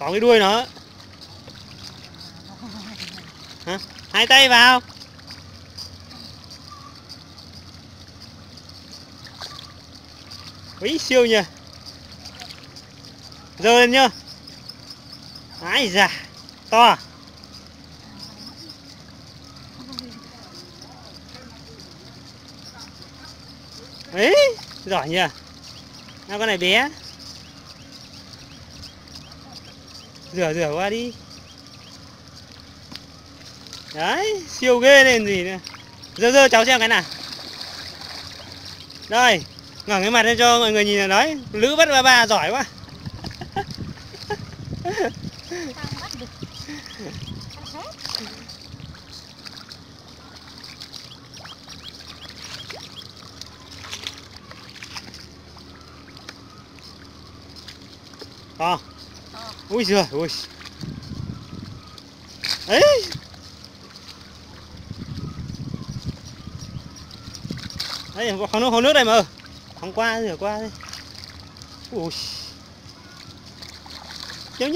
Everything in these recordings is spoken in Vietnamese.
Có cái đuôi nó. Hả? Hai tay vào. Úi siêu nhỉ. Giơ lên nhá. Ái da, to. Ấy, giỏi nhỉ. Nào con này bé. Rửa qua đi. Đấy, siêu ghê lên gì nữa. Dơ cháu xem cái nào. Đây, ngẩng cái mặt lên cho mọi người nhìn. Là đấy, lữ bắt ba giỏi quá. To. Ui giời, ui. Ấy. Đấy, có hồ nước này mà. Không qua, rửa qua đi. Ui. Nhớ.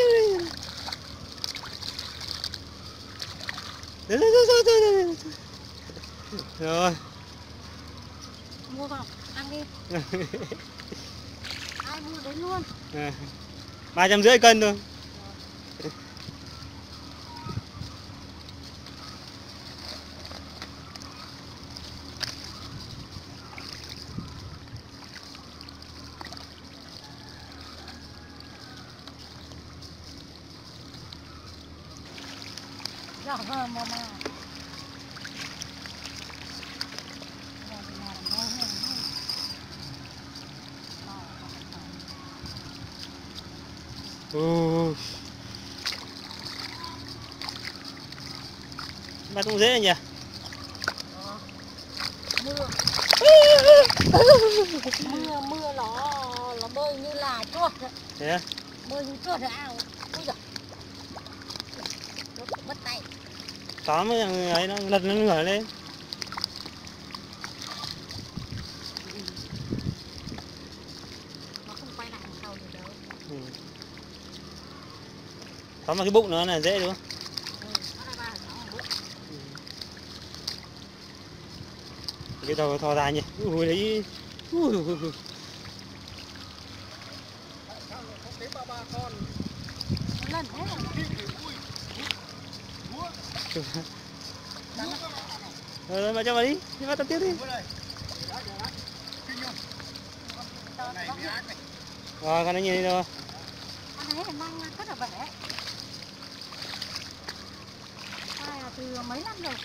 Rồi. Mua vào, ăn đi. Ai mua đến luôn. 350 cân thôi. Bắt cũng dễ nhỉ. Mưa nó bơi như là chuột. Thế à? Bơi như chuột rồi ao. Ôi giời. Nó mất tay. Có mấy người ấy nó lật nó ngửa lên. Nó không quay lại sau được đâu. Có một cái bụng nó là dễ đúng không? Cái đầu thò dài nhỉ. Ui đấy. Lần hết rồi. Rồi mà cho vào đi. Đi bắt tập tiếp đi. Rồi con nó nhìn đi đâu. Con này mang rất là bể. Con này là từ mấy năm rồi.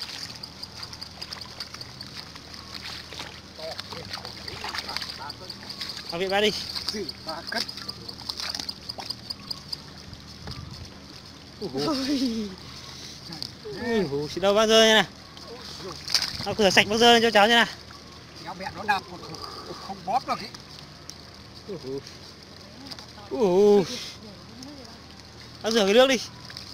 เอาvị ba đi. Xịt đâu bác rơi nha nè. Nó rửa sạch bác rơi lên cho cháu nha nè. Cháu mẹ nó đạp không bóp được ý. Bác rửa cái nước đi.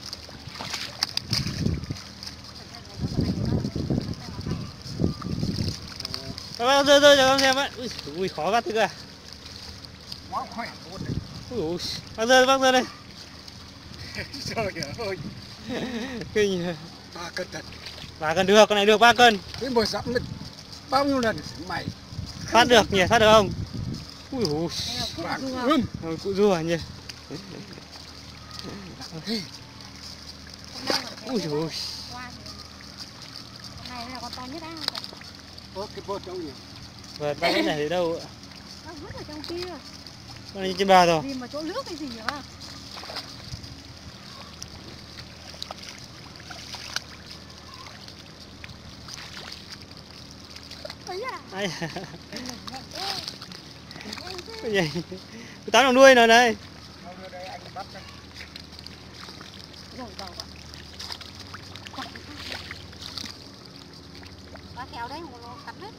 Bác rơi cho con xem ấy. Ui khó bắt thế cơ à. Quá khỏe luôn đấy. Ui, bác rơi đây. Trời ơi. Kinh. 3 cân thật. 3 cân được, con này được 3 cân. Cái bồi dặm bao nhiêu lần mày. Phát được nhỉ, phát được không? Ui ui. Cụ rùa nhỉ. Ui ui. Này là con to nhất ao. Ơ cái vợt đâu nhỉ? Vợt bác ấy để đâu ạ? Nó vứt ở trong kia. Con này trên bờ rồi. Vì mà chỗ nước cái gì hả? Ai cái gì? Tao đang nuôi rồi này. Bác kéo đấy, nó cắt hết.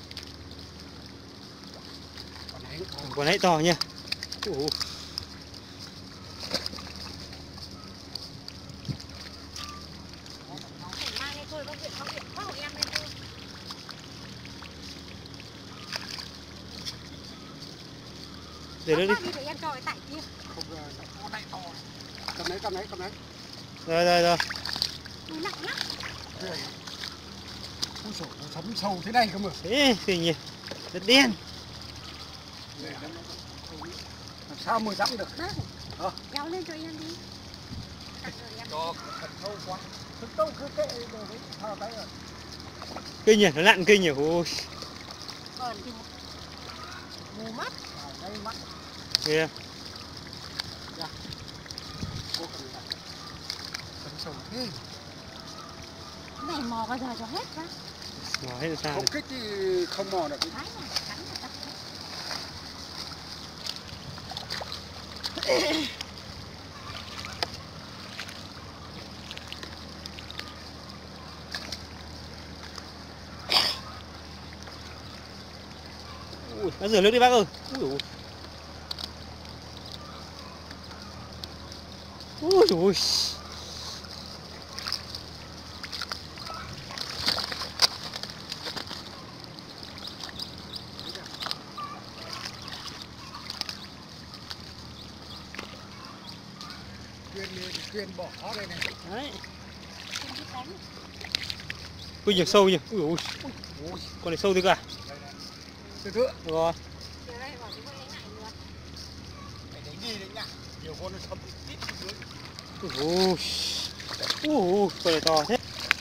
Con ấy to nha. Mang lên thôi, bác Viện, bác hộ em lên thôi. Để nước đi. Đi để em cho cái tải kia. Không nó đậy to. Cầm lấy, cầm lấy, cầm lấy. Rồi. Ui, nặng lắm. Ui dồi, nó thấm sâu thế này cơ mà. Thế gì nhỉ? Rất đen. Làm sao mà dẫm được? Kéo lên cho em đi. Cho thật sâu quá. Thật sâu cứ kệ rồi đấy. Thao cái rồi. Kinh nhỉ, nó nặng kinh nhỉ. Ôi. Còn thì mù mắt. Đây mắt. Kìa. Cô cần là thấm sâu thế. Này mò bao giờ cho hết ra. Mò hết là sao? Không kích thì không mò được. Thái này, cắn là tắt. Ui, bác rửa nước đi bác ơi. Ui ui. Ui ui. Quyền bỏ đây này. Đấy. Không biết đánh. Ui nhiều sâu nhỉ. Ui ui. Ui, Con này sâu thế cả. từ từ. Rồi. Từ đây bỏ chúng lấy lại được. Phải đánh đi đấy nhá. Nhiều con nó thấm tít dưới. Ui. Ui, con này to thế.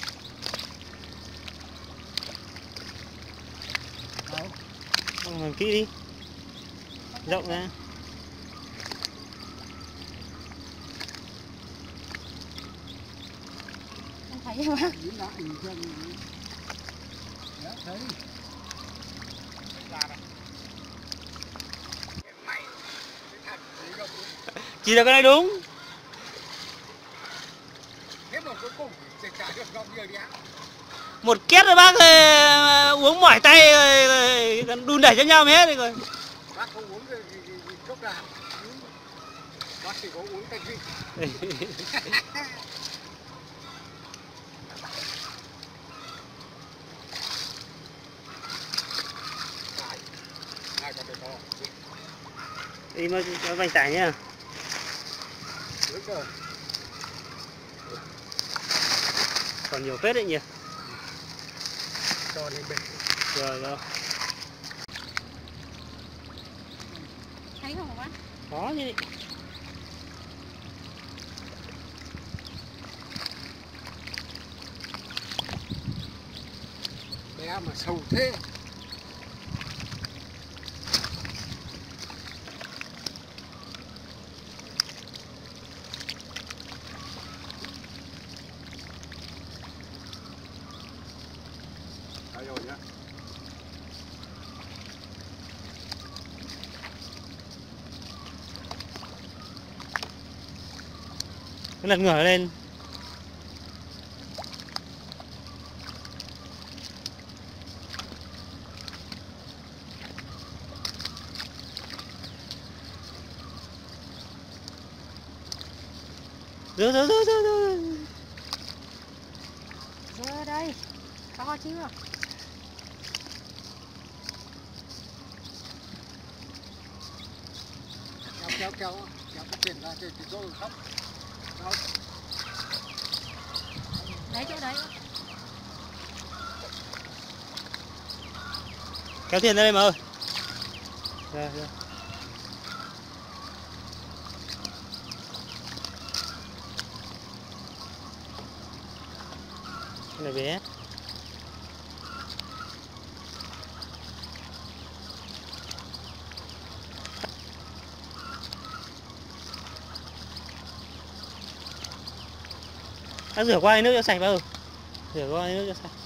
Không làm kỹ đi. Rộng ra. Không thấy không bác? Nhìn lại nhìn chân. Đấy, thấy. Mày. Chỉ là cái này đúng. Thế mà cuối cùng sẽ trả được gom nhiều đi á. Một két rồi bác uống mỏi tay còn đun đẩy cho nhau mới hết rồi. Rồi. Bác không uống gì cốc nào. Bác chỉ có uống canh gì. Hai con to. Đi mà cho vành tải nhá. Đúng rồi. Còn nhiều phết đấy nhỉ. Cho lên bể. Rồi. Thấy không bác? Có như vậy. Bé mà sâu thế. Rồi nhá. Cứ lật ngửa lên. Rửa. Rửa đây. To chưa? Kéo cái tiền ra thì rồi khóc. Đó. Lấy chỗ đấy. Kéo tiền ra đây mà ơi. Rồi. Cái này bé. Bác rửa qua cái nước cho sạch bác ơi. Rửa qua cái nước cho sạch.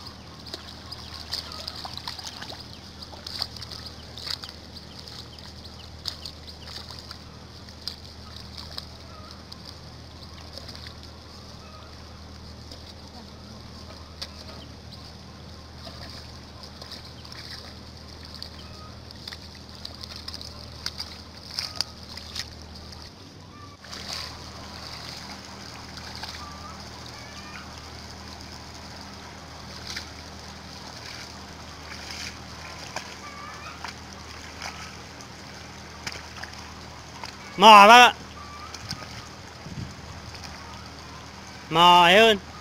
Mò bác ạ. Mò ấy hơn.